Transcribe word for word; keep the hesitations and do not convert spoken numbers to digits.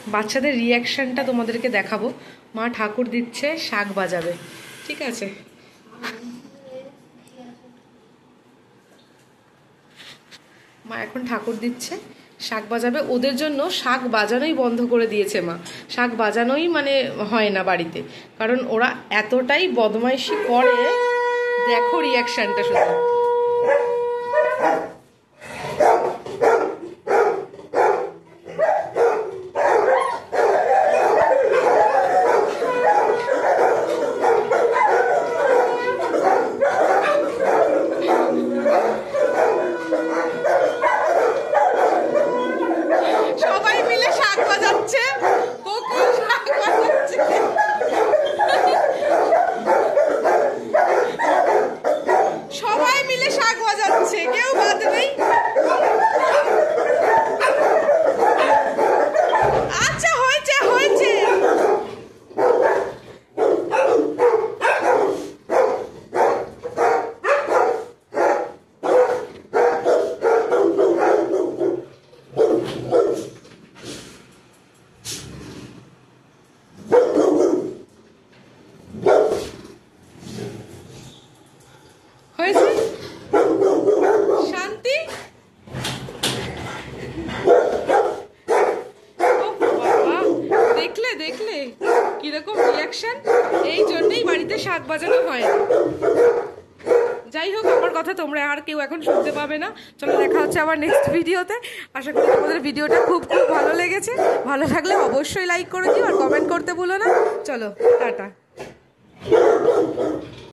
বাচ্চাদের রিয়াকশানটা তোমাদেরকে দেখাবো। মা ঠাকুর দিচ্ছে, শাক বাজাবে, ঠিক আছে? মা এখন ঠাকুর দিচ্ছে, শাক বাজাবে। ওদের জন্য শাক বাজানোই বন্ধ করে দিয়েছে মা। শাক বাজানোই মানে হয় না বাড়িতে, কারণ ওরা এতটাই বদমাইশি করে। দেখো রিয়াকশানটা শুধু। সবাই মিলে শাক বাজাচ্ছে, কোকিল শাক বাজাচ্ছে, সবাই মিলে শাক বাজাচ্ছে, কেউ বাদ নেই। আচ্ছা হয়েছে হয়েছে। হয়েছে শান্তি। দেখলে দেখলে কিরকম রিয়াকশন। এই জন্যই বাড়িতে শাক বাজানো হয় না। যাই হোক, আমার কথা তোমরা আর কেউ এখন শুনতে পাবে না। চলো, দেখা হচ্ছে আবার নেক্সট ভিডিওতে। আশা করি তোমাদের ভিডিওটা খুব খুব ভালো লেগেছে। ভালো লাগলে অবশ্যই লাইক করে দিও আর কমেন্ট করতে ভুলো না। চলো, টাটা।